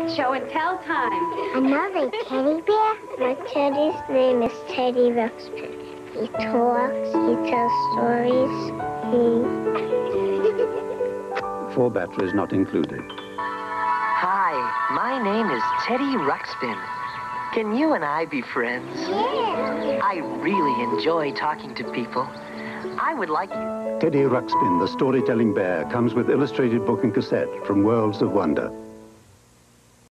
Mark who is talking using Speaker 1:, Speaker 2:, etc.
Speaker 1: Show and tell time.
Speaker 2: Another teddy bear? My teddy's name is Teddy Ruxpin. He talks, he tells stories,
Speaker 3: Four batteries not included.
Speaker 4: Hi, my name is Teddy Ruxpin. Can you and I be friends?
Speaker 2: Yeah.
Speaker 4: I really enjoy talking to people. I would like you.
Speaker 3: Teddy Ruxpin, the storytelling bear, comes with illustrated book and cassette from Worlds of Wonder.